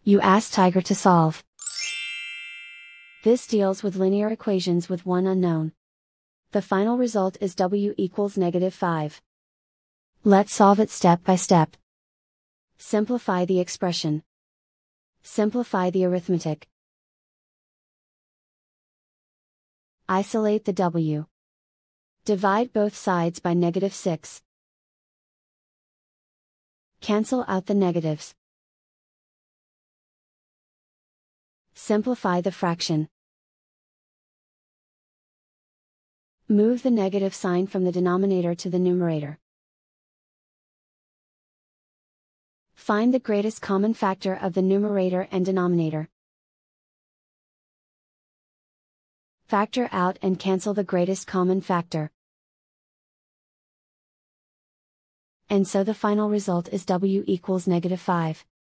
You ask Tiger to solve. This deals with linear equations with one unknown. The final result is w equals -5. Let's solve it step by step. Simplify the expression. Simplify the arithmetic. Isolate the w. Divide both sides by -6. Cancel out the negatives. Simplify the fraction. Move the negative sign from the denominator to the numerator. Find the greatest common factor of the numerator and denominator. Factor out and cancel the greatest common factor. And so the final result is w equals -5.